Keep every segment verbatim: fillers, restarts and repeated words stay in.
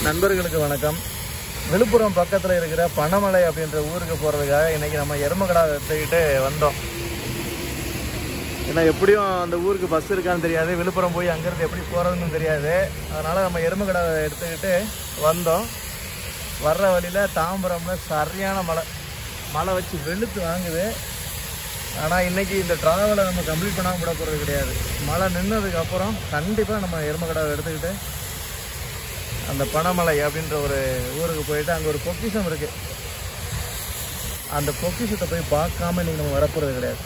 நண்பர்களுக்கு வணக்கம். விழுப்புரம் பக்கத்தில் இருக்கிற பனமலை அப்படின்ற ஊருக்கு போகிறதுக்காக இன்றைக்கி நம்ம எருமக்கடா எடுத்துக்கிட்டு வந்தோம். ஏன்னா எப்படியும் அந்த ஊருக்கு பஸ் இருக்கான்னு தெரியாது, விழுப்புரம் போய் அங்கேருந்து எப்படி போகிறதுன்னு தெரியாது. அதனால் நம்ம எருமக்கடா எடுத்துக்கிட்டு வந்தோம். வர்ற வழியில் தாம்பரமில் சரியான மழை மழை வச்சு வெளுத்து வாங்குது. ஆனால் இன்றைக்கி இந்த ட்ராவலை நம்ம கம்ப்ளீட் பண்ணாமல் விட போகிறது கிடையாது. மழை நின்னதுக்கப்புறம் கண்டிப்பாக நம்ம எருமக்கடாவை எடுத்துக்கிட்டு அந்த பனமலை அப்படின்ற ஒரு ஊருக்கு போயிட்டு அங்கே ஒரு பொக்கிஷம் இருக்குது. அந்த பொக்கிஷத்தை போய் பார்க்காம இன்றைக்கி நம்ம வரப்போகிறது கிடையாது.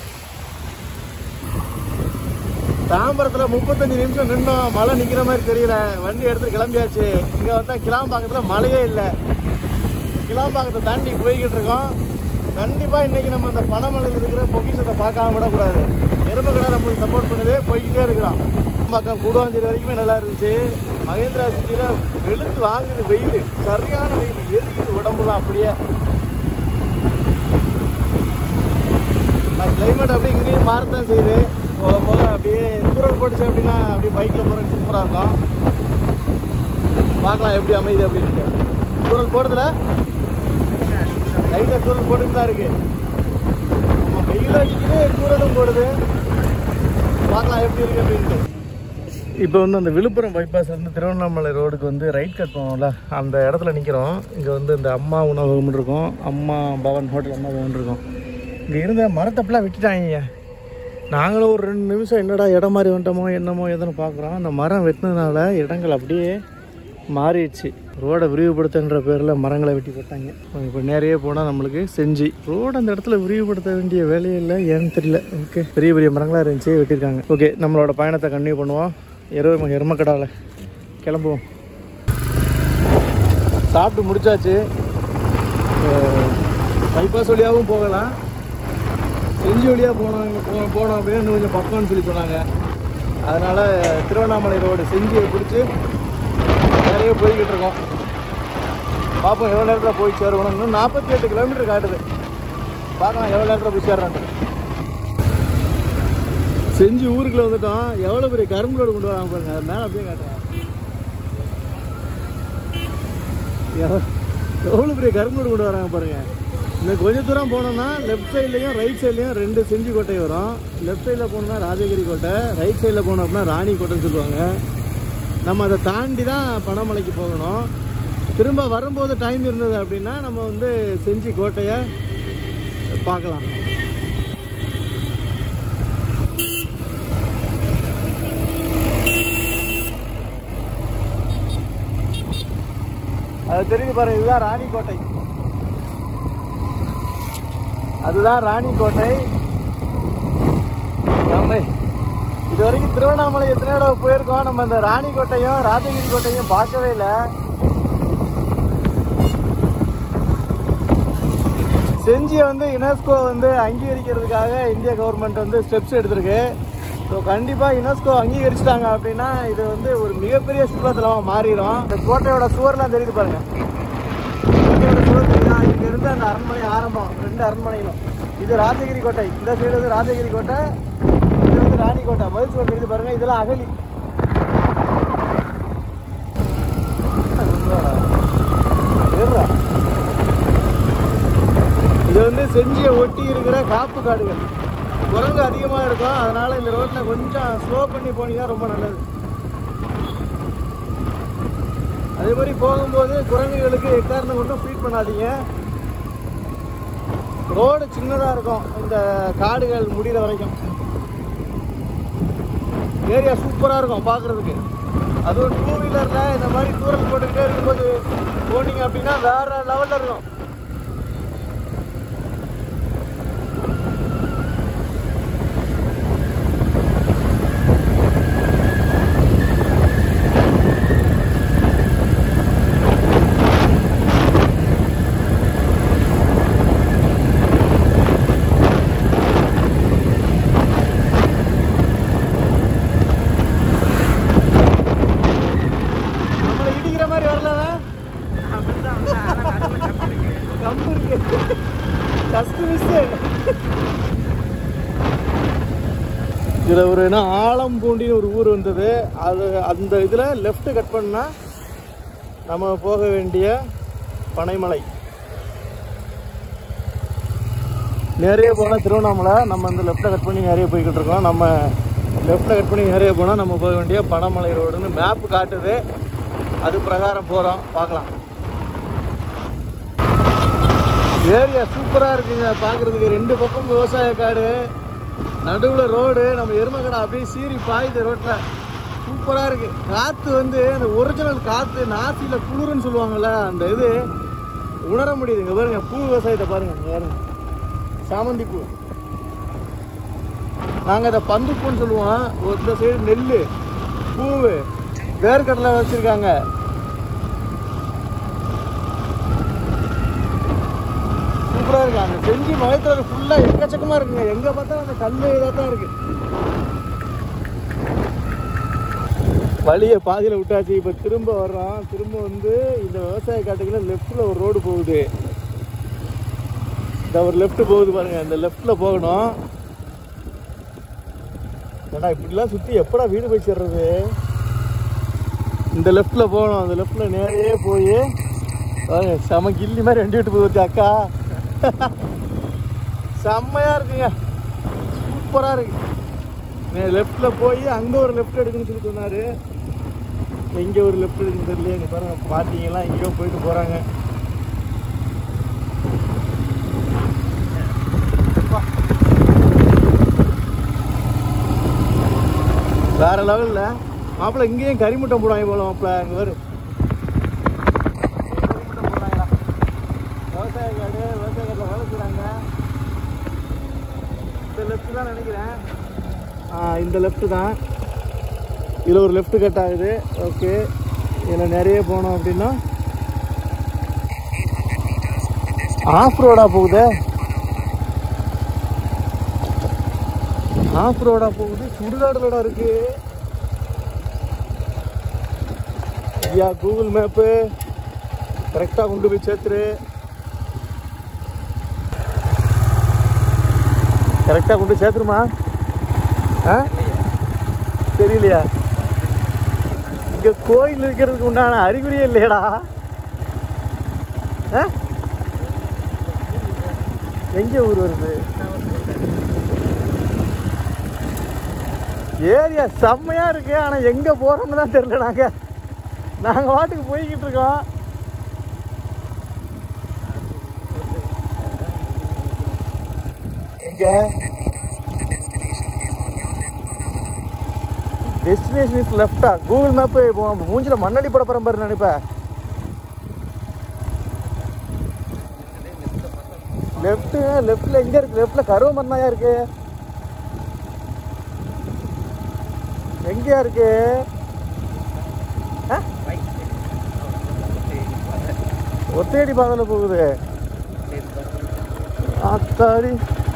தாம்பரத்தில் முப்பத்தஞ்சு நிமிஷம் நின்னோம், மழை நிற்கிற மாதிரி தெரியல. வண்டி எடுத்துகிட்டு கிளம்பியாச்சு. இங்கே வந்தால் கிளாம்பாக்கத்தில் மழையே இல்லை. கிளாம்பாக்கத்தை தாண்டி போய்கிட்டு இருக்கோம். கண்டிப்பாக இன்றைக்கி நம்ம அந்த பனமலையில் இருக்கிற பொக்கிஷத்தை பார்க்காம விடக்கூடாது. எருமக்கடா நம்மளுக்கு சப்போர்ட் பண்ணுது, போய்கிட்டே இருக்கிறோம். பக்கம் கூடுவாஞ்சேரி வரைக்குமே நல்லா இருந்துச்சு. மகேந்திரா சிட்டியில் வெளுத்து வாங்குது வெயில், சரியான வெயில், எரிக்குது உடம்புலாம். அப்படியே கிளைமேட் அப்படியே இங்கேயும் மாறத்தான் செய்யுது. போக போக அப்படியே தூரல் போட்டுச்சு அப்படின்னா அப்படியே பைக்கில் போகிறது சூப்பராக இருக்கும். பார்க்கலாம் எப்படி அமையுது அப்படின்ட்டு. தூரல் போடுறதுல லைட்டாக தூரல் போட்டுட்டு தான் இருக்கு. நம்ம வெயில் அடிக்குது, தூரலும் போடுது. பார்க்கலாம் எப்படி இருக்கு அப்படின்ட்டு. இப்போ வந்து அந்த விழுப்புரம் பைபாஸ் வந்து திருவண்ணாமலை ரோடுக்கு வந்து ரைட் கட் போவோம்ல, அந்த இடத்துல நிற்கிறோம். இங்கே வந்து இந்த அம்மா உணவகம் இருக்கும், அம்மா பவன் ஹோட்டல் அம்மா பவன் இருக்கும். இங்கே இருந்த மரத்தப்பெல்லாம் விட்டுட்டாங்க. நாங்களும் ஒரு ரெண்டு நிமிஷம் என்னடா இடம் மாதிரி வந்துட்டோமோ என்னமோ எதுன்னு பார்க்குறோம். அந்த மரம் வெட்டினதுனால இடங்கள் அப்படியே மாறிடுச்சு. ரோடை விரிவுபடுத்துன்ற பேரில் மரங்களை வெட்டி போட்டாங்க. இப்போ நிறைய போனால் நம்மளுக்கு செஞ்சு ரோடு அந்த இடத்துல விரிவுபடுத்த வேண்டிய வேலையில் ஏன்னு தெரியல. ஓகே, பெரிய பெரிய மரங்களாக இருந்துச்சு, வெட்டியிருக்காங்க. ஓகே, நம்மளோட பயணத்தை கண்டினியூ பண்ணுவோம். எரும எருமக்கடாவில் கிளம்புவோம். சாப்பிட்டு முடிச்சாச்சு. பைபாஸ் வழியாகவும் போகலாம், செஞ்சு வழியாக போனோம் போ போனோம் அப்படின்னு இன்னும் கொஞ்சம் பக்கம்னு சொல்லி சொன்னாங்க. அதனால் திருவண்ணாமலை ரோடு செஞ்சியை பிடிச்சி நிறைய போய்கிட்டு இருக்கோம். பார்ப்போம் எவ்வளோ நேரத்தில் போய் சேருவோம். இன்னும் நாற்பத்தி எட்டு கிலோமீட்டர் காட்டுது. பார்க்கலாம் எவ்வளோ நேரத்தில் போய் சேர்றான்ட்டு. செஞ்சு ஊருக்குள்ள வந்துட்டோம். எவ்வளோ பெரிய கரும்பு ரோடு கொண்டு வராங்க பாருங்க. அது மேலே அப்படியே காட்டுறேன். எவ்வளோ பெரிய கரும்பு ரோடு கொண்டு வராங்க பாருங்க. இன்னும் கொஞ்சம் தூரம் போனோம்னா லெஃப்ட் சைட்லையும் ரைட் சைட்லையும் ரெண்டு செஞ்சு கோட்டை வரும். லெஃப்ட் சைடில் போனோம்னா ராஜகிரி கோட்டை, ரைட் சைடில் போனோம் அப்படின்னா ராணி கோட்டைன்னு சொல்லுவாங்க. நம்ம அதை தாண்டி தான் பனமலைக்கு போகணும். திரும்ப வரும்போது டைம் இருந்தது அப்படின்னா நம்ம வந்து செஞ்சி கோட்டையை பார்க்கலாம். அது தெரிஞ்சு பாருங்க, இதுதான் ராணிக்கோட்டை. அதுதான் ராணிக்கோட்டை. நம்ம இது வரைக்கும் திருவண்ணாமலை எத்தனை தடவை போயிருக்கோம். நம்ம இந்த ராணிக்கோட்டையும் ராஜகிரி கோட்டையும் பார்க்கவே இல்லை. செஞ்சியை வந்து யுனெஸ்கோ வந்து அங்கீகரிக்கிறதுக்காக இந்திய கவர்மெண்ட் வந்து ஸ்டெப்ஸ் எடுத்திருக்கு. ஸோ கண்டிப்பாக யுனெஸ்கோ அங்கீகரிச்சிட்டாங்க அப்படின்னா இது வந்து ஒரு மிகப்பெரிய சுற்றுலாத்தலமாக மாறிடும். இந்த கோட்டையோட சுவர்லாம் தெரியுது பாருங்க. கோட்டையோட சுவர் தெரியுதா? இங்க இருந்து அந்த அரண்மனை ஆரம்பம், ரெண்டு அரண்மனைகளும். இது ராஜகிரி கோட்டை, இந்த சைடு வந்து ராஜகிரி கோட்டை, இது வந்து ராணி கோட்டை. மதில் சுவர் தெரியுது பாருங்க. இதெல்லாம் அகலி. இது வந்து செஞ்சியை ஒட்டி இருக்கிற காப்பு காடுகள். குரங்கு அதிகமாக இருக்கும், அதனால இந்த ரோட்டில் கொஞ்சம் ஸ்லோ பண்ணி போனீங்கன்னா ரொம்ப நல்லது. அதே மாதிரி போகும்போது குரங்குகளுக்கு எக்காரணம் கொண்டும் ஃபீட் பண்ணாதீங்க. ரோடு சின்னதாக இருக்கும் இந்த காடுகள் முடிகிற வரைக்கும். ஏரியா சூப்பராக இருக்கும் பார்க்குறதுக்கு. அதுவும் டூ வீலரில் இந்த மாதிரி தூரம் போட்டுக்கிட்டே இருக்கும்போது போனீங்க அப்படின்னா வேறு லெவலில் இருக்கும். இதில் ஒரு என்ன ஆலம்பூண்டின்னு ஒரு ஊர் வந்தது. அது அந்த இதில் லெஃப்ட்டு கட் பண்ணால் நம்ம போக வேண்டிய பனைமலை. நிறைய போனால் திருவண்ணாமலை, நம்ம இந்த லெஃப்ட்டில் கட் பண்ணி நிறைய போய்கிட்டு இருக்கோம். நம்ம லெஃப்ட்டில் கட் பண்ணி நிறைய போனால் நம்ம போக வேண்டிய பனைமலை ரோடுன்னு மேப்பு காட்டுது. அது பிரகாரம் போகிறோம், பார்க்கலாம். ஏரியா சூப்பராக இருக்குங்க பார்க்குறதுக்கு. ரெண்டு பக்கம் விவசாய காடு, நடுவில் ரோடு. நம்ம எருமக்கடை அப்படியே சீறி பாயுது ரோட்டில். சூப்பராக இருக்குது. காற்று வந்து அந்த ஒரிஜினல் காற்று, நாசியில் குளிர்னு சொல்லுவாங்கள்ல, அந்த இது உணர முடியுது. இங்கே பாருங்க, பூ விவசாயத்தை பாருங்க. இங்கே பாருங்க, சாமந்தி பூ. நாங்கள் அதை பந்து பூன்னு சொல்லுவோம். ஒரு சைடு நெல், பூ, வேர்க்கடலை வச்சுருக்காங்க. சூப்பராக இருக்கு. அந்த செஞ்சி மலைத்தொடர் ஃபுல்லாக எக்கச்சக்கமாக இருக்குங்க. எங்கே பார்த்தாலும் அந்த கல் இதாக தான் இருக்குது. வழியை பாதியில் விட்டாச்சு. இப்போ திரும்ப வர்றோம். திரும்ப வந்து இந்த விவசாய காட்டுக்குள்ள லெஃப்டில் ஒரு ரோடு போகுது. இந்த ஒரு லெஃப்ட் போகுது பாருங்க. இந்த லெஃப்டில் போகணும். ஏன்னா இப்படிலாம் சுற்றி எப்படா வீடு போய் சேர்றது? இந்த லெஃப்டில் போகணும். அந்த லெஃப்டில் நேரையே போய் பாருங்க, செம கில்லி மாதிரி வண்டி விட்டு போகுது அக்கா. செம்மையாக இருக்குங்க, சூப்பராக இருக்கு. லெஃப்டில் போய் அங்கே ஒரு லெஃப்ட் எடுக்குன்னு சொல்லி சொன்னார். எங்கே ஒரு லெஃப்ட் எடுக்குன்னு தெரியல. இங்கே பாருங்க, பார்த்தீங்களா எங்கேயோ போயிட்டு போகிறாங்க. வேற லெவலில் மாப்பிள்ள. இங்கேயும் கறிமுட்டை போடுவாங்க போல மாப்பிள்ள. அங்கே வரும் கறிமுட்டை போடுறாங்களா? விவசாய காடு, விவசாய காட்டில் வேலை செய்கிறாங்க. இந்த லெஃப்ட் தான் நினைக்கிறேன். இந்த லெஃப்ட் தான். இதில் ஒரு லெஃப்ட் கட் ஆகுது. ஓகே, இதில் நிறைய போனோம் அப்படின்னா ஆஃப் ரோடாக போகுது. ஆஃப் ரோடா போகுது. சுடுகாடு ரோடா இருக்கு. ஐயா, கூகுள் மேப்பு கரெக்டாக கொண்டு போய் சேர்த்துரு. கரெக்டாக கொண்டு சேர்த்துருமா? ஆ, தெரியலையா? இங்கே கோயில் இருக்கிறதுக்கு உண்டான அறிகுறியே இல்லையடா. எங்கே ஊர் வருது? ஏரியா செம்மையா இருக்கு. ஆனால் எங்கே போகிறோம்னு தான் தெரியல. நாங்கள் நாங்கள் வாட்டுக்கு போய்கிட்டு இருக்கோம். எங்கே டெஸ்டினேஷன் இஸ் லெஃப்டா? கூகுள் மேப்பு மூஞ்சில மண்ணடி பட பரம்பரை நினைப்பேன். லெஃப்ட் லெஃப்ட்ல எங்க இருக்கு? லெஃப்ட்ல கருவ மண்ணாயா இருக்கு. எங்கயா இருக்கு? ஒத்தையடி பாதையில போகுது. ஆத்தாடி,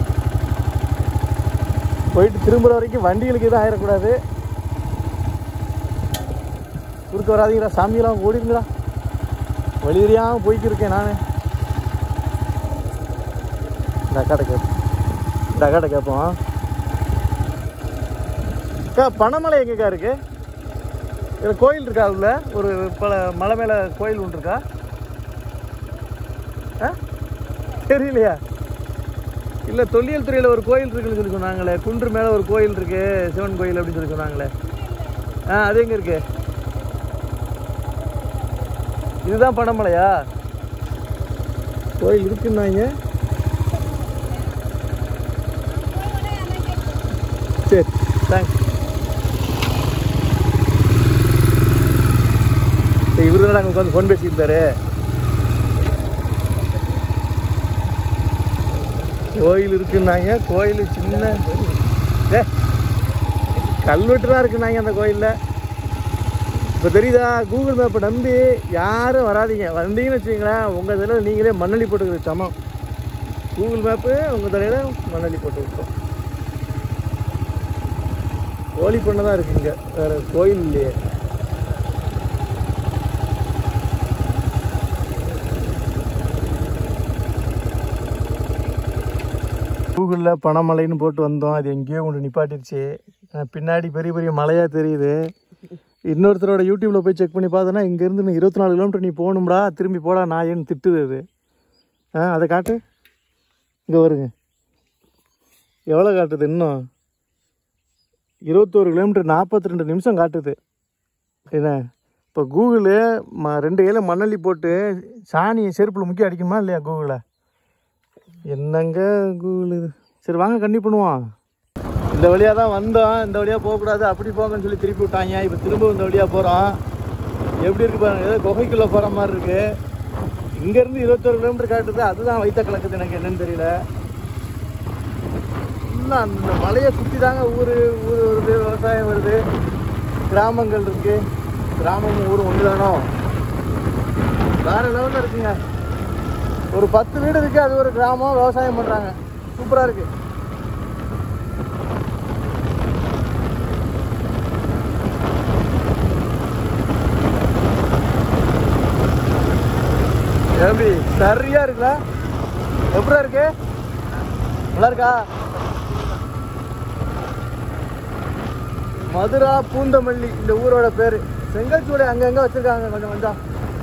போயிட்டு திரும்புற வரைக்கும் வண்டிகளுக்கு எதுவும் ஆயிடக்கூடாது. குறுக்க வராதீங்களா சாமியெல்லாம், ஓடிடுங்களா. வழி தெரியாமல் போய்க்கு இருக்கேன் நான். இந்த அக்காட்ட கேட்போம் இந்த அக்காட்ட கேட்போம் அக்கா, பனைமலை எங்கக்கா இருக்கு? இதில் கோயில் இருக்கா? உள்ள ஒரு பல மலை மேலே கோயில் ஒன்று இருக்கா? ஆ, தெரியலையா? இல்லை, தொல்லியல் துறையில் ஒரு கோயில் இருக்குன்னு சொல்லி சொன்னாங்களே. குன்று மேலே ஒரு கோயில் இருக்கு, சிவன் கோயில் அப்படின்னு சொல்லி சொன்னாங்களே. ஆ, அது எங்கே இருக்கு? இதுதான் பனைமலையா? கோயில் இருக்குன்னாங்க. சரி, தேங்க்ஸ். இவரு தான் நாங்கள் உட்காந்து ஃபோன் பேசியிருந்தாரு. கோயில் இருக்குன்னாங்க. கோயில் சின்ன ஏ கல்வெட்டு தான் இருக்குன்னாங்க அந்த கோயிலில். இப்போ தெரியுதா? கூகுள் மேப்பை நம்பி யாரும் வராதிங்க. வந்தீங்கன்னு வச்சுங்களேன், உங்கள் தலையில் நீங்களே மண்ணள்ளி போட்டுக்கிறது சமம். கூகுள் மேப்பு உங்கள் தலையில் மண்ணள்ளி போட்டு விட்டோம். கோழி பண்ண தான் இருக்குங்க, வேறு கோயில் இல்லையே. கூகுளில் பனைமலைன்னு போட்டு வந்தோம். அது எங்கேயோ கொண்டு நிப்பாட்டிருச்சு. பின்னாடி பெரிய பெரிய மலையாக தெரியுது. இன்னொருத்தரோட யூடியூப்பில் போய் செக் பண்ணி பார்த்தோன்னா இங்கேருந்து நீ இருபத்தி நாலு கிலோமீட்டர் நீ போகணும்டா, திரும்பி போடா நான் ஏன்னு திட்டுது அது. ஆ அதை காட்டு, இங்கே வருங்க எவ்வளோ காட்டுது, இன்னும் இருபத்தோரு கிலோமீட்டர் நாற்பத்தி ரெண்டு நிமிஷம் காட்டுது. என்ன இப்போ கூகுளு ம ரெண்டு கையில் மண்ணள்ளி போட்டு சாணியை செருப்பில் முக்கிய அடிக்குமா இல்லையா கூகுளை? என்னங்க கூகுள் இது. சரி வாங்க கண்டிப்பாக பண்ணுவோம். இந்த வழியாக தான் வந்தோம், இந்த வழியாக போகக்கூடாது அப்படி போங்கன்னு சொல்லி திருப்பி விட்டாங்க. இப்போ திரும்ப இந்த வழியாக போகிறோம். எப்படி இருக்கு பாருங்க, ஏதோ குகைக்குள்ளே போகிற மாதிரி இருக்குது. இங்கேருந்து இருபத்தொரு கிலோமீட்டர் காட்டுது, அதுதான் வைத்த கலக்குது எனக்கு என்னன்னு தெரியல. ஃபுல்லாக அந்த மலையை சுற்றி தாங்க ஊர் ஊர் வருது, விவசாயம் வருது, கிராமங்கள் இருக்குது. கிராமமும் ஊரும் ஒன்று தானோ, வேறு லெவலில் இருக்குங்க. ஒரு பத்து வீடு இருக்குது, அது ஒரு கிராமம், விவசாயம் பண்ணுறாங்க. சூப்பராக இருக்குது. எப்படி சரியா இருக்குல்ல? எப்படா இருக்கு? நல்லா இருக்கா? மதுரா பூந்தமல்லி இந்த ஊரோட பேரு. செங்கல் சூளை அங்கங்க வச்சிருக்காங்க கொஞ்சம் கொஞ்சம்.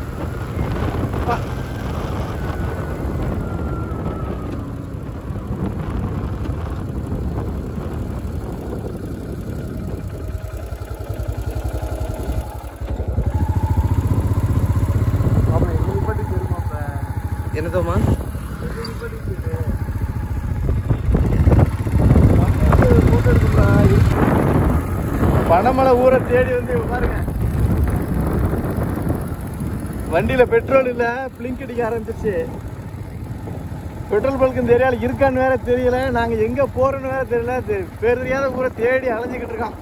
என்னதோமா பனமலை ஊரை தேடி வந்து பாருங்க. வண்டியில பெட்ரோல் இல்ல, பிளிங்க் அடிக்க ஆரம்பிச்சிருச்சு. பெட்ரோல் பல்க் இந்த ஏரியாவில் இருக்கான்னு வேற தெரியல, நாங்க எங்க போறோன்னு வேற தெரியல. பேர் தெரியாத ஊரை தேடி அலைஞ்சிக்கிட்டு இருக்கோம்.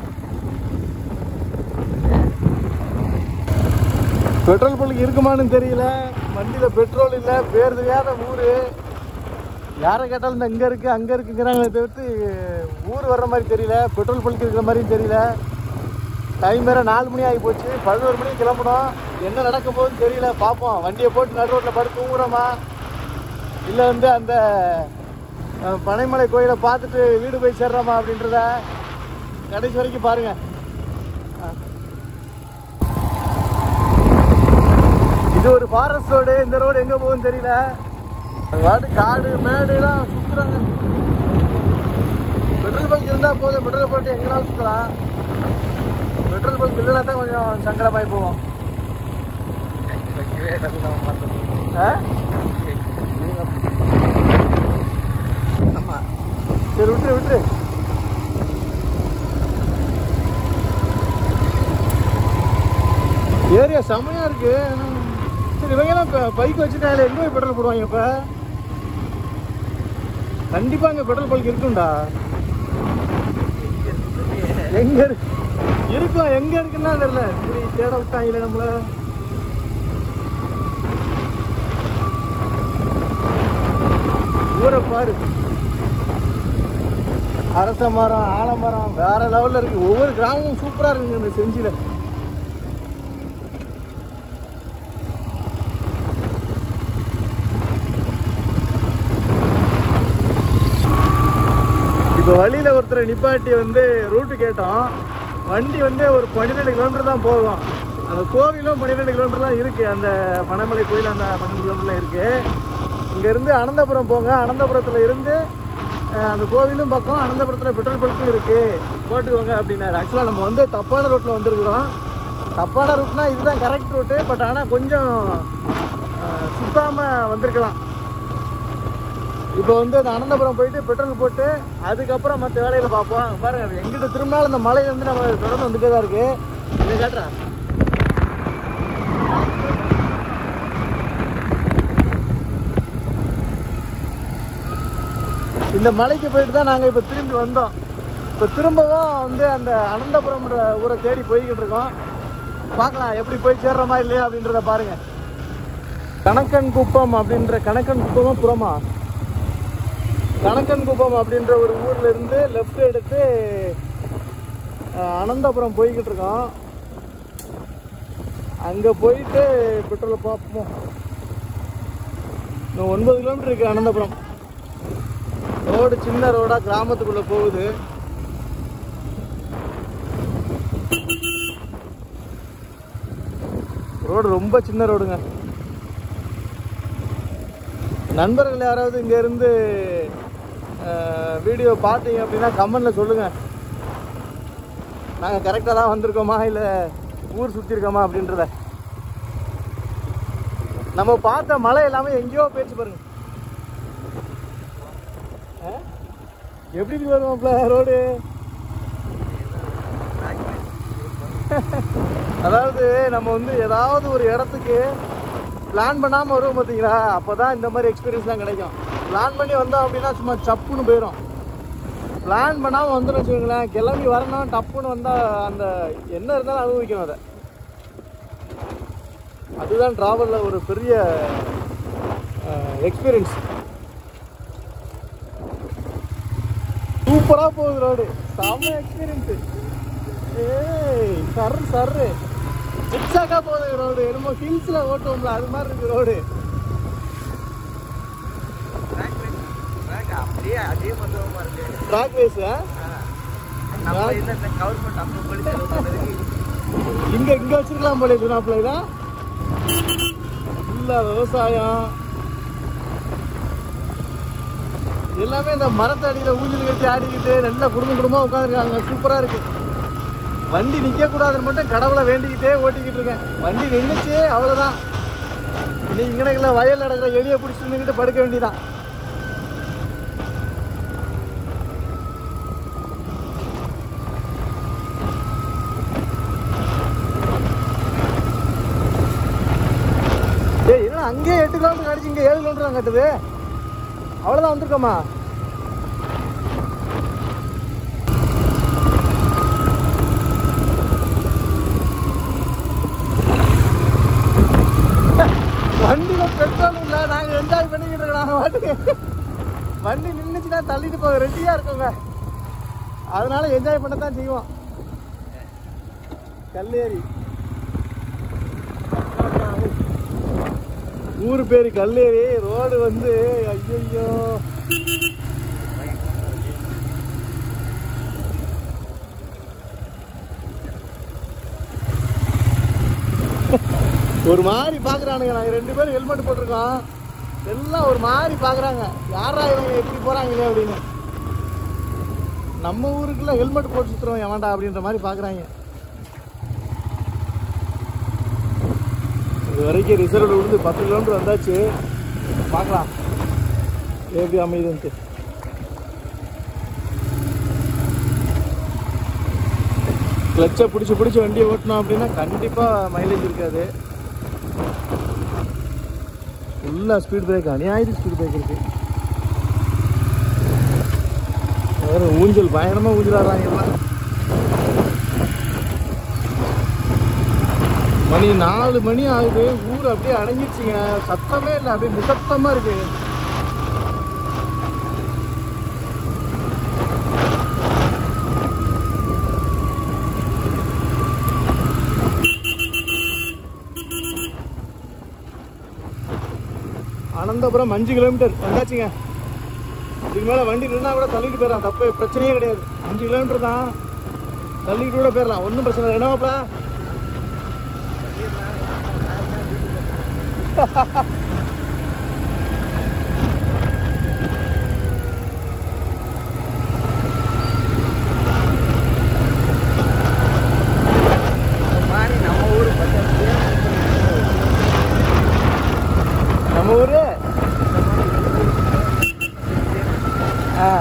பெட்ரோல் பல்க் இருக்குமான்னு தெரியல, வண்டியில பெட்ரோல் இல்லை, பேர் தெரியாத ஊர். யாரை கேட்டாலும் இந்த இங்கே இருக்குது அங்கே இருக்குங்கிறாங்களே தவிர்த்து ஊர் வர்ற மாதிரி தெரியல, பெட்ரோல் பல்க் இருக்கிற மாதிரியும் தெரியல. டைம் வேறு நாலு மணி ஆகி போச்சு, பதினோரு மணிக்கு கிளம்பணும். என்ன நடக்க போகுதுன்னு தெரியல, பார்ப்போம். வண்டியை போட்டு நடு ரோட்டில் படுத்து தூங்குறோமா இல்லை வந்து அந்த பனைமலை கோயிலை பார்த்துட்டு வீடு போய் சேர்றோமா அப்படின்றத கடைசி வரைக்கும் பாருங்கள். இது ஒரு ஃபாரஸ்ட் ரோடு, இந்த ரோடு எங்கே போகுதுன்னு தெரியல. வாட்டு காடு மேடுலாம் சுற்றுறாங்க. பெட்ரோல் பங்க் இருந்தால் போதும், பெட்ரோல் போட்டு எங்கேனாலும் சுற்றலாம். பெட்ரோல் பங்க் இல்லைனா தான் கொஞ்சம் சங்கடமாகி போவோம். ஆமாம் சரி விட்டுரு விட்டுரு. ஏரியா செம்மையாக இருக்கு. சரி இவங்கெல்லாம் இப்போ பைக் வச்சுட்டாலே எங்கே போய் பெட்ரோல் போடுவாங்க? இப்போ கண்டிப்பாக அங்கே பெட்ரோல் பல்க் இருக்கும்டா. எங்கே இருக்கும், எங்கே இருக்குன்னா தெரியல. சரி தேட விட்டாங்களே நம்மள. ஊரை பாரு, அரச மரம் ஆலமரம் வேற லெவலில் இருக்கு. ஒவ்வொரு கிராமமும் சூப்பராக இருக்குங்க இந்த செஞ்சியில். இப்போ வழியில் ஒருத்தரை நிப்பாட்டி வந்து ரூட்டு கேட்டோம். வண்டி வந்து ஒரு பன்னிரெண்டு கிலோமீட்டர் தான் போகும். அந்த கோவிலும் பன்னிரெண்டு கிலோமீட்டர்லாம் இருக்குது. அந்த பனைமலை கோயில் அந்த பன்னெண்டு கிலோமீட்டர்லாம் இருக்குது. இங்கேருந்து அனந்தபுரம் போங்க, அனந்தபுரத்தில் இருந்து அந்த கோவிலும் பக்கம், அனந்தபுரத்தில் பெட்ரோல் பல்க்கும் இருக்குது, போட்டுக்கோங்க அப்படின்னாரு. ஆக்சுவலாக நம்ம வந்து தப்பான ரூட்டில் வந்துருக்குறோம். தப்பான ரூட்னா இதுதான் கரெக்ட் ரூட்டு. பட் ஆனால் கொஞ்சம் சுத்தாமல் வந்திருக்கலாம். இப்போ வந்து அந்த அனந்தபுரம் போயிட்டு பெட்ரோல் போட்டு அதுக்கப்புறம் மற்ற வேலையில் பார்ப்போம். பாருங்க எங்கிட்ட திரும்பினாலும் இந்த மலை வந்து நம்ம தொடர்ந்து வந்துட்டே தான் இருக்கு. இதை காட்டுறேன். இந்த மலைக்கு போயிட்டு தான் நாங்கள் இப்போ திரும்பி வந்தோம். இப்போ திரும்பவும் வந்து அந்த அனந்தபுரம்ன்ற ஊரை தேடி போய்கிட்டு இருக்கோம். பார்க்கலாம் எப்படி போய் சேர்றோமா இல்லையா அப்படின்றத பாருங்க. கணக்கன் குப்பம் அப்படின்ற கணக்கன் குப்பமா புறமா கணக்கன் குப்பம் அப்படின்ற ஒரு ஊர்ல இருந்து லெஃப்ட் எடுத்து அனந்தபுரம் போய்கிட்டு இருக்கோம். அங்க போயிட்டு பெட்ரோலை பார்ப்போம். இன்னும் ஒன்பது கிலோமீட்டர் இருக்கு அனந்தபுரம். ரோடு சின்ன ரோடா கிராமத்துக்குள்ள போகுது. ரோடு ரொம்ப சின்ன ரோடுங்க. நண்பர்கள் யாராவது இங்க இருந்து வீடியோ பார்த்தீங்க அப்படின்னா கமெண்ட்ல சொல்லுங்க, நாங்கள் கரெக்டாக தான் வந்திருக்கோமா இல்லை ஊர் சுற்றி இருக்கோமா அப்படின்றத. நம்ம பார்த்த மலை எல்லாமே எங்கேயோ போயிடுச்சு பாருங்க. எப்படி வருவோம்ல ரோடு. அதாவது நம்ம வந்து ஏதாவது ஒரு இடத்துக்கு பிளான் பண்ணாமல் வருவோம் பார்த்தீங்களா, அப்போ தான் இந்த மாதிரி எக்ஸ்பீரியன்ஸ்லாம் கிடைக்கும். பிளான் பண்ணி வந்தோம் அப்படின்னா சும்மா சப்புன்னு போயிடும். பிளான் பண்ணாமல் வந்துடும் வச்சுக்கோங்களேன், கிளம்பி வரணும் டப்புன்னு வந்தால் அந்த என்ன இருந்தாலும் அனுபவிக்கணும் அதை. அதுதான் ட்ராவலில் ஒரு பெரிய எக்ஸ்பீரியன்ஸ். சூப்பராக போகுது ரோடு, செம்ம எக்ஸ்பீரியன்ஸு. ஏய் சர்ரு சர்ரு எக்ஸாக்டாக போகுது ரோடு. என்னமோ ஹில்ஸில் ஓட்டுவோம்ல அது மாதிரி இருக்கு ரோடு. ட்ராக் வேஸ் இங்க இங்க வச்சிருக்கலாம் போல சொன்னாப்ல. இதான் ஃபுல்லா விவசாயம் எல்லாமே. இந்த மரத்தடியில ஊஞ்சல் கட்டி ஆடிக்கிட்டு நல்ல குடும்ப குடும்பமா உட்காந்துருக்காங்க. சூப்பரா இருக்கு. வண்டி நிக்க கூடாதுன்னு மட்டும் கடவுளை வேண்டிக்கிட்டே ஓட்டிக்கிட்டு இருக்கேன். வண்டி நின்றுச்சு அவ்வளவுதான். இன்னைக்கு இங்கனக்குள்ள வயல் நடக்கிற எலியை பிடிச்சிட்டு நின்றுட்டு படுக்க வேண்டியதான். அங்கே எட்டு கிலோமீட்டர் அடிச்சு இங்க ஏழு கிலோமீட்டர் தான் கட்டுது. அவ்வளவுதான் வந்திருக்கோமா. வண்டியில பெட்ரோல் இல்ல, நாங்க என்ஜாய் பண்ணிக்கிட்டு இருக்கோம். வாட்டுக்கு வண்டி நின்றுச்சுன்னா தள்ளிட்டு போக ரெடியா இருக்கோங்க. அதனால என்ஜாய் பண்ணத்தான் செய்வோம். கல்லேரி ஊர் பேரு கல்லேரி. ரோடு வந்து ஐயோ ஒரு மாதிரி பாக்குறானுங்க. நாங்க ரெண்டு பேரும் ஹெல்மெட் போட்டிருக்கோம். எல்லாம் ஒரு மாதிரி பாக்குறாங்க, யாரா இவங்க எப்படி போறாங்களே அப்படின்னு. நம்ம ஊருக்குள்ள ஹெல்மெட் போட்டு சுத்துறோம் எவன்டா அப்படின்ற மாதிரி பாக்குறாங்க. இது வரைக்கும் ரிசர்வ்ல விழுந்து பத்து கிலோமீட்டர் வந்தாச்சு. பார்க்கலாம் எப்படி அமைதுன்ட்டு. கிளச்சை பிடிச்சி பிடிச்சி வண்டியை ஓட்டணும் அப்படின்னா கண்டிப்பா மைலேஜ் இருக்காது. ஃபுல்லா ஸ்பீட் பிரேக், அநியாயிரம் ஸ்பீட் பிரேக் இருக்கு. வேற ஊஞ்சல் பயங்கரமா ஊஞ்சல் ஆடுறாங்க எல்லாம். மணி நாலு மணி ஆகுது. ஊர் அப்படியே அடங்கிடுச்சுங்க. சத்தமே இல்லை, அப்படியே நிசப்தமா இருக்கு. அனந்தபுரம் அஞ்சு கிலோமீட்டர் வந்தாச்சுங்க. இதுக்கு மேல வண்டி நின்னா கூட தள்ளிட்டு போயிடலாம், தப்பு பிரச்சனையே கிடையாது. அஞ்சு கிலோமீட்டர் தான், தள்ளிட்டு கூட போயிடலாம், ஒன்றும் பிரச்சனை இல்லை. என்னவாப்பா நம்ம ஊரு நம்ம ஊரு ஆ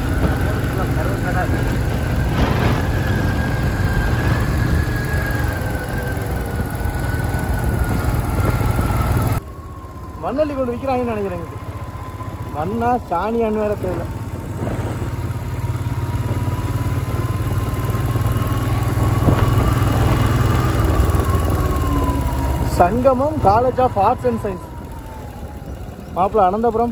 மண்ணள்ளி கொண்டு விற்கிறாங்கன்னு நினைக்கிறேன். மண்ணா சாணியான்னு வேற தெரியல. Sangamam college of arts and science. மாப்பிள்ள அனந்தபுரம்.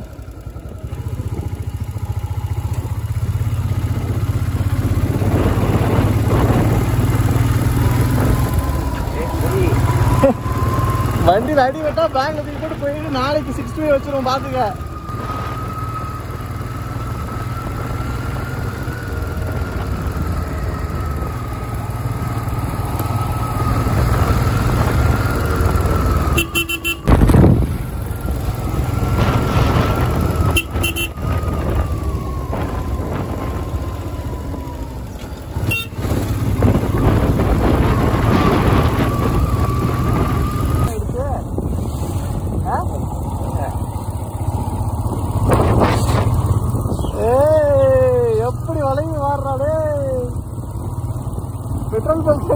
வண்டியில் அடி வெட்டா பேங்க்ல தூக்கி போட்டு போயிட்டு நாளைக்கு சிக்ஸ்டி ஃபைவ் வச்சிருவோம் பாத்துக்க.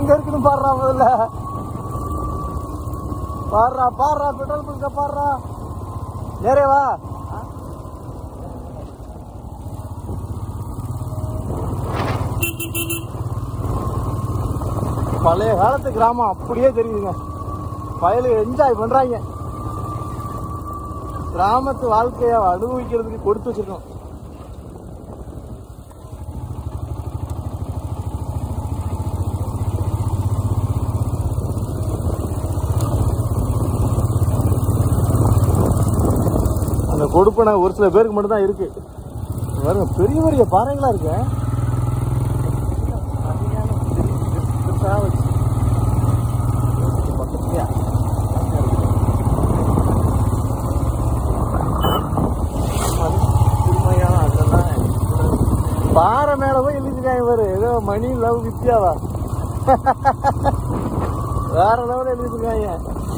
எங்க இருக்குன்னு பாடுறா முதல்ல. பாடுறா பாடுறா பெட்ரோல் பங்க பாடுறா. நேரே வா. பழைய காலத்து கிராமம் அப்படியே தெரியுதுங்க. பயலு என்ஜாய் பண்றாங்க. கிராமத்து வாழ்க்கைய அனுபவிக்கிறதுக்கு கொடுத்து வச்சிருக்கோம். அந்த கொடுப்பனை ஒரு சில பேருக்கு மட்டும் தான் இருக்கு. பாருங்க பெரிய பெரிய பாறைகளா இருக்கு. பாறை மேல போய் எழுதிருக்காங்க பாரு. ஏதோ மணி லவ் வித்யாவா வேற லெவல எழுதிருக்காங்க.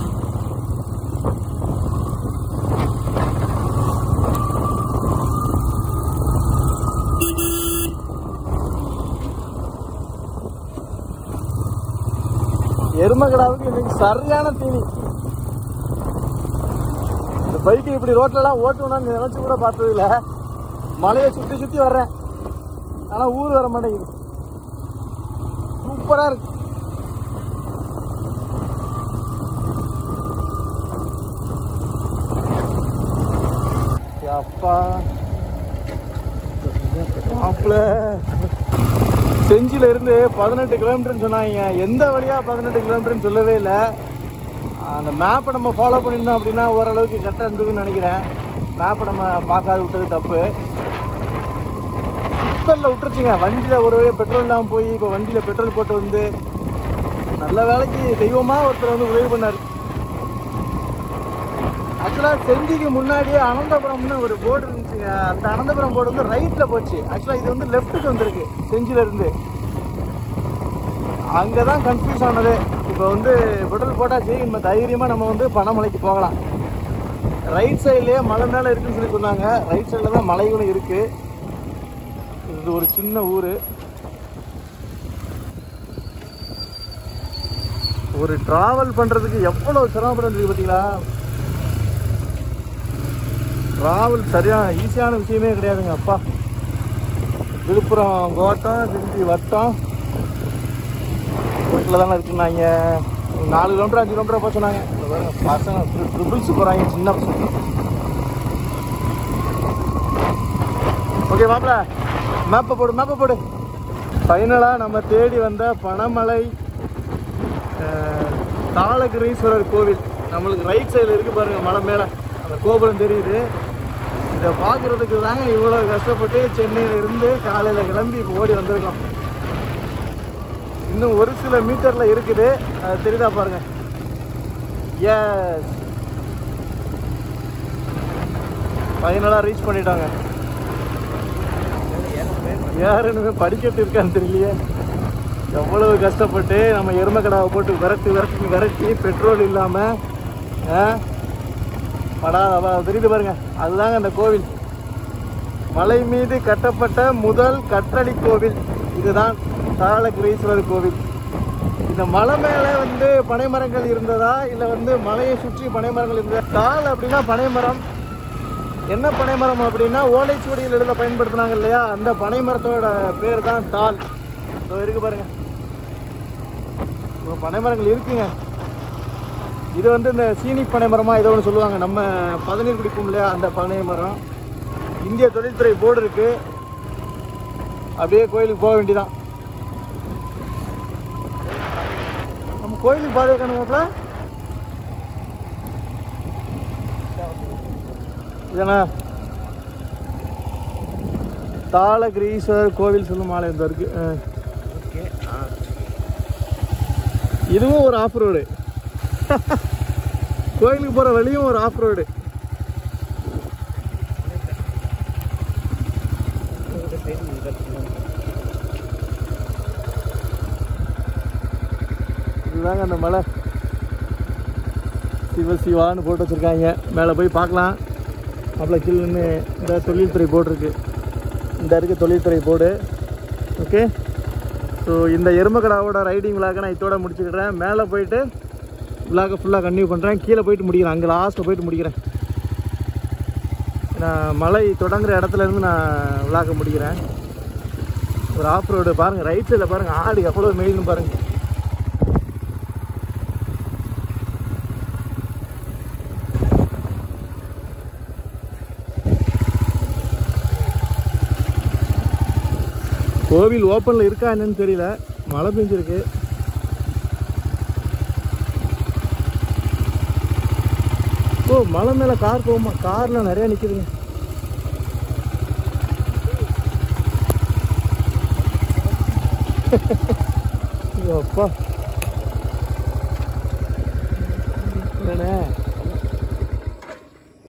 எருமகடாவுக்கு இன்னைக்கு சரியான தீனி. இந்த பைக்கு இப்படி ரோட்ல எல்லாம் ஓட்டணும்னு நினைச்சு கூட பார்த்தது இல்ல. மலையை சுத்தி சுத்தி வர்றேன், ஆனா ஊர் வர மாட்டேங்குது. சூப்பரா இருக்கு. அப்பா மாப்பிள்ள செஞ்சில இருந்து பதினெட்டு கிலோமீட்டர்னு சொன்னாங்க. எந்த வழியா பதினெட்டு கிலோமீட்டர்னு சொல்லவே இல்லை. அந்த மேப்பை நம்ம ஃபாலோ பண்ணியிருந்தோம் அப்படின்னா ஓரளவுக்கு கரெக்டாக இருந்ததுன்னு நினைக்கிறேன். மேப்பை நம்ம பார்க்காது விட்டது தப்பு. பெட்ரோலில் விட்டுருச்சுங்க. வண்டியில் ஒரு வழியாக பெட்ரோல் இல்லாமல் போய் இப்போ வண்டியில் பெட்ரோல் போட்டு வந்து நல்ல வேலைக்கு தெய்வமாக ஒருத்தர் வந்து உதவி பண்ணார். ஆக்சுவலாக செஞ்சிக்கு முன்னாடியே அனந்தபுரம்னு ஒரு போர்டு இருந்துச்சுங்க. அந்த அனந்தபுரம் போர்டு வந்து ரைட்டில் போச்சு. ஆக்சுவலாக இது வந்து லெஃப்ட்டுக்கு வந்திருக்கு செஞ்சிலேருந்து. அங்கே தான் கன்ஃபியூஸ் ஆனது. இப்போ வந்து பெட்ரோல் போட்டாச்சு, நம்ம தைரியமாக நம்ம வந்து பனமலைக்கு போகலாம். ரைட் சைட்லேயே மலை மேலே இருக்குன்னு சொல்லி சொன்னாங்க. ரைட் சைடில் தான் மலைகளும் இருக்குது. இது ஒரு சின்ன ஊர். ஒரு டிராவல் பண்ணுறதுக்கு எவ்வளோ சிரமப்படுறது பார்த்தீங்களா. டிராவல் சரியான ஈஸியான விஷயமே கிடையாதுங்க. அப்பா விழுப்புரம் கோட்டம் செஞ்சி வட்டம் வீட்டில் தானே இருக்குன்னாங்க. நாலு கிலோமீட்டர் அஞ்சு கிலோமீட்டர் போக சொன்னாங்க. பசங்க ட்ரிபிள்ஸ் போகிறாங்க, சின்ன பசங்க. ஓகே மாப்பிள்ள, மேப்பை போடு மேப்பை போடு. ஃபைனலாக நம்ம தேடி வந்த பனமலை தாளகிரீஸ்வரர் கோவில் நம்மளுக்கு ரைட் சைடில் இருக்குது பாருங்கள். மலை மேலே அந்த கோபுரம் தெரியுது. இதை பார்க்குறதுக்கு தாங்க இவ்வளோ கஷ்டப்பட்டு சென்னையில் இருந்து காலையில் கிளம்பி இப்போ ஓடி வந்திருக்கோம். இன்னும் ஒரு சில மீட்டரில் இருக்குது, அது தெரியுதா பாருங்கள். எஸ், ஃபைனலாக ரீச் பண்ணிட்டாங்க. யாருன்னு படிக்கட்டு இருக்கான்னு தெரியலையே. எவ்வளவு கஷ்டப்பட்டு நம்ம எருமக்கடாவை போட்டு விரட்டி விரட்டி விரட்டி பெட்ரோல் இல்லாமல் படாத தெரியுது பாருங்க. அதுதாங்க அந்த கோவில். மலை மீது கட்டப்பட்ட முதல் கற்றளி கோவில் இதுதான் தாளகிரீஸ்வரர் கோவில். இந்த மலை மேலே வந்து பனைமரங்கள் இருந்ததா இல்லை வந்து மலையை சுற்றி பனைமரங்கள் இருந்ததா? தாள் அப்படின்னா பனைமரம். என்ன பனைமரம் அப்படின்னா ஓலைச்சுவடியில் எழுத பயன்படுத்தினாங்க இல்லையா, அந்த பனைமரத்தோட பேர் தான் தாள். இருக்கு பாருங்க, பனைமரங்கள் இருக்குங்க. இது வந்து இந்த சீனி பனைமரமா ஏதோ ஒன்று சொல்லுவாங்க. நம்ம பதநீர் குடிக்கும் இல்லையா, அந்த பனைமரம். இந்திய தொழில்துறை போர்டு இருக்கு. அப்படியே கோயிலுக்கு போக வேண்டியதான். நம்ம கோயிலுக்கு பாதை கணக்குல இதனா தாளகிரீஸ்வரர் கோவில் சொல்லும் ஆலயம் இந்த இருக்கு. இதுவும் ஒரு ஆஃப் ரோடு. கோயிலுக்கு போற வழியும் ஒரு ஆஃப் ரோடு. இதுதாங்க அந்த மலை. சிவ சிவான்னு போட்டு வச்சிருக்காங்க. மேலே போய் பார்க்கலாம். அவ்வளோ கீழே இந்த தொழில்துறை போர்டு இருக்கு. இந்த இருக்க தொழில்துறை போர்டு. ஓகே, ஸோ இந்த எருமக்கடாவோட ரைடிங் விளாக நான் இதோட முடிச்சுக்கிறேன். மேலே போயிட்டு விளாக ஃபுல்லாக கன்டினியூ பண்ணுறேன். கீழே போயிட்டு முடிக்கிறேன். அங்கே லாஸ்ட்டில் போயிட்டு முடிக்கிறேன். நான் மலை தொடங்குற இடத்துல இருந்து நான் விளாக முடிக்கிறேன். ஒரு ஆஃப் ரோடு பாருங்கள், ரைட் சைடில் பாருங்கள், ஆடு எவ்வளோ மெயின்னு பாருங்கள். கோவில் ஓப்பனில் இருக்கா என்னன்னு தெரியல, மழை பெஞ்சிருக்கு. ஓ, மலை மேலே கார் போகுமா? கார்லாம் நிறையா நிற்கிதுங்க. அப்பா